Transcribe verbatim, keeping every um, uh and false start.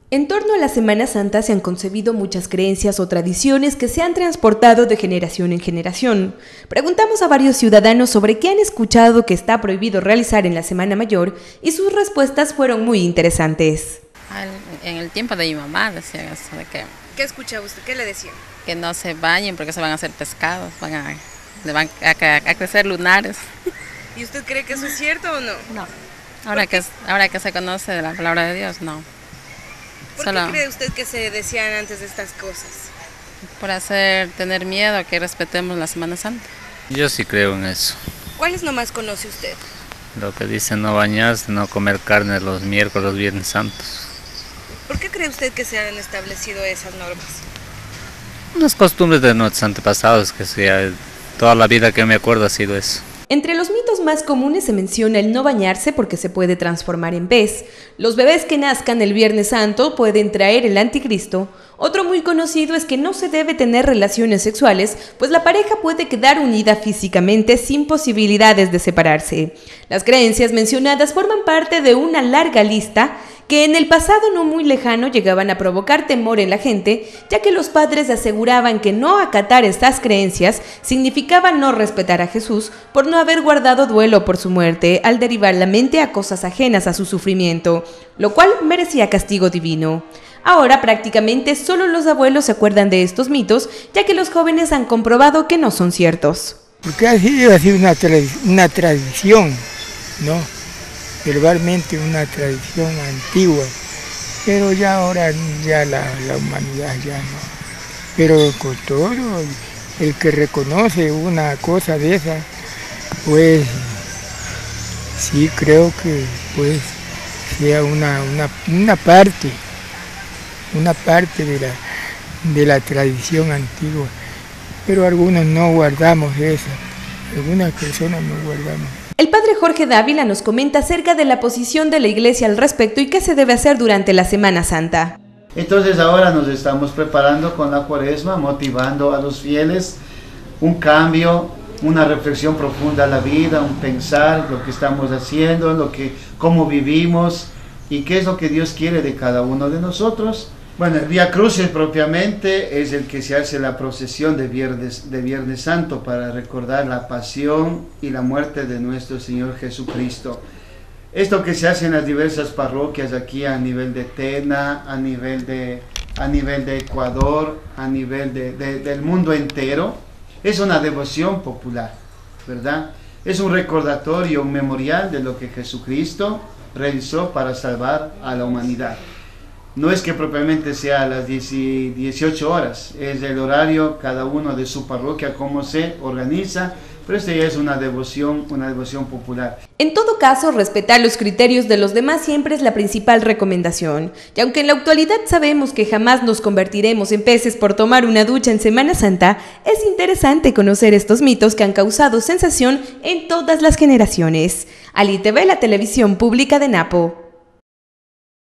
En torno a la Semana Santa se han concebido muchas creencias o tradiciones que se han transportado de generación en generación. Preguntamos a varios ciudadanos sobre qué han escuchado que está prohibido realizar en la Semana Mayor y sus respuestas fueron muy interesantes. En el tiempo de mi mamá decían eso, de que... ¿Qué escuchaba usted? ¿Qué le decían? Que no se bañen porque se van a hacer pescados, van a, le van a, a, a crecer lunares. ¿Y usted cree que eso es cierto o no? No, ahora que, ahora que se conoce de la palabra de Dios, no. ¿Por Solo qué cree usted que se decían antes de estas cosas? Por hacer tener miedo a que respetemos la Semana Santa. Yo sí creo en eso. ¿Cuáles nomás conoce usted? Lo que dice no bañarse, no comer carne los miércoles, los viernes santos. ¿Por qué cree usted que se han establecido esas normas? Unas costumbres de nuestros antepasados, que sea, toda la vida que me acuerdo ha sido eso. Entre los mitos más comunes se menciona el no bañarse porque se puede transformar en pez. Los bebés que nazcan el Viernes Santo pueden traer el anticristo. Otro muy conocido es que no se debe tener relaciones sexuales, pues la pareja puede quedar unida físicamente sin posibilidades de separarse. Las creencias mencionadas forman parte de una larga lista que en el pasado no muy lejano llegaban a provocar temor en la gente, ya que los padres aseguraban que no acatar estas creencias significaba no respetar a Jesús por no haber guardado duelo por su muerte al derivar la mente a cosas ajenas a su sufrimiento, lo cual merecía castigo divino. Ahora prácticamente solo los abuelos se acuerdan de estos mitos, ya que los jóvenes han comprobado que no son ciertos. Porque ha sido así una, tra una tradición, ¿no? Verbalmente una tradición antigua, pero ya ahora ya la, la humanidad ya no. Pero con todo, el que reconoce una cosa de esa, pues sí creo que pues sea una, una, una parte, una parte de la, de la tradición antigua, pero algunos no guardamos eso, algunas personas no guardamos. El padre Jorge Dávila nos comenta acerca de la posición de la Iglesia al respecto y qué se debe hacer durante la Semana Santa. Entonces ahora nos estamos preparando con la Cuaresma, motivando a los fieles un cambio, una reflexión profunda a la vida, un pensar lo que estamos haciendo, lo que, cómo vivimos y qué es lo que Dios quiere de cada uno de nosotros. Bueno, el Vía Crucis propiamente es el que se hace la procesión de Viernes, de Viernes Santo para recordar la pasión y la muerte de nuestro Señor Jesucristo. Esto que se hace en las diversas parroquias aquí a nivel de Tena, a nivel de, a nivel de Ecuador, a nivel de, de, del mundo entero, es una devoción popular, ¿verdad? Es un recordatorio, un memorial de lo que Jesucristo realizó para salvar a la humanidad. No es que propiamente sea a las dieciocho horas, es el horario, cada uno de su parroquia, cómo se organiza, pero esta ya es una devoción, una devoción popular. En todo caso, respetar los criterios de los demás siempre es la principal recomendación. Y aunque en la actualidad sabemos que jamás nos convertiremos en peces por tomar una ducha en Semana Santa, es interesante conocer estos mitos que han causado sensación en todas las generaciones. Ali T V, la televisión pública de Napo.